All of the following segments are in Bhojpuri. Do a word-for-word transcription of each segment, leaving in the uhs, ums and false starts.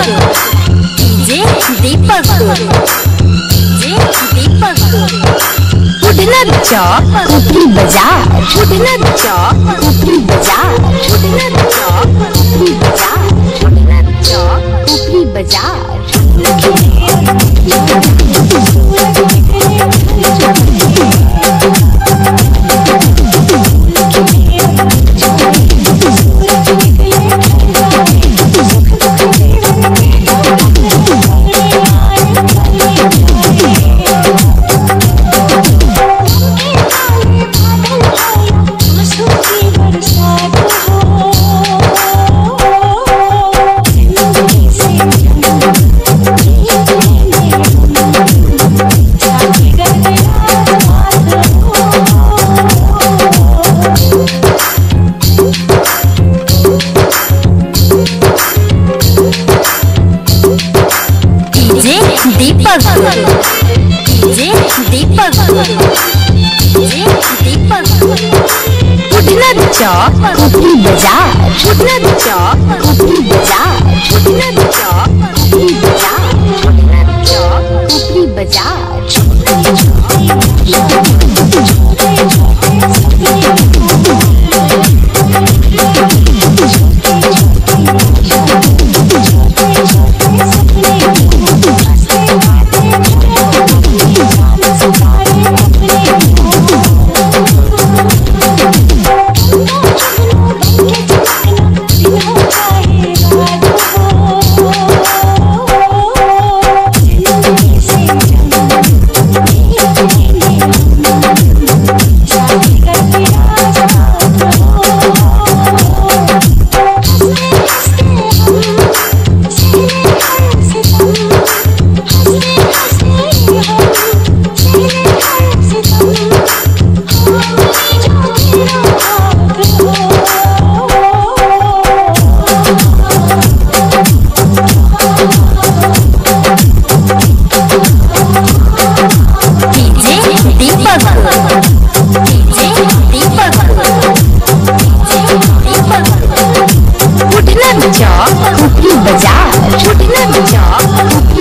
डीजे दीपक डीजे दीपक उठना चौक ऊपरी बाजार उठना चौक ऊपरी बाजार उठना चौक ऊपरी बाजार उठना चौक ऊपरी बाजार दीपक डीजे दीपक डीजे दीपक उठना चौक ऊपरी बाजार उठना चौक ऊपरी बाजार उठना चौक ऊपरी बाजार उठना चौक ऊपरी बाजार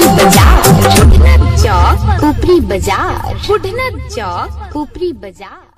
बाजार उठना चौक ऊपरी बाजार।